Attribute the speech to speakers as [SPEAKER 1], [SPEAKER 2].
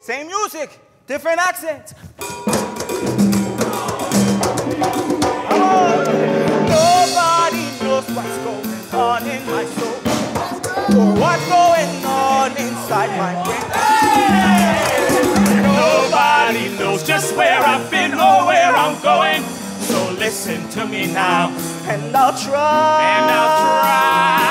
[SPEAKER 1] Same music, different accents. Nobody knows what's going on in my soul, or what's going on inside my brain.
[SPEAKER 2] Nobody knows just where I've been or where I'm going. So listen to me now,
[SPEAKER 1] and I'll try.
[SPEAKER 2] And I'll try.